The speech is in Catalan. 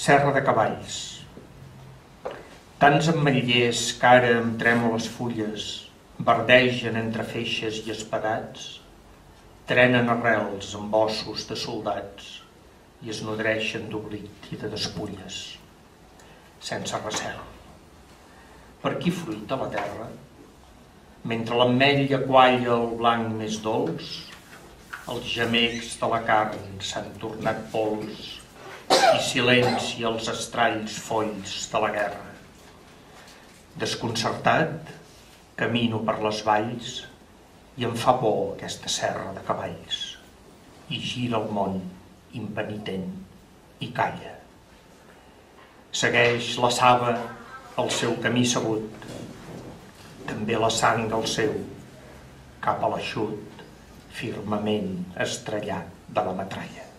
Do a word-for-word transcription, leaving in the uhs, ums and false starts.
Serra de Cavalls. Tants ametllers que ara amb trèmoles fulles verdegen entre feixes i espadats, trenen arrels amb ossos de soldats i es nodreixen d'oblit i de despulles, sense recel. Per qui fruita la terra? Mentre l'ametlla qualla el blanc més dolç, els gemecs de la carn s'han tornat pols i silenci els estralls folls de la guerra. Desconcertat, camino per les valls i em fa por aquesta serra de cavalls. I gira el món impenitent i calla. Segueix la saba el seu camí sabut, també la sang el seu, cap a l'eixut firmament estrellat de la metralla.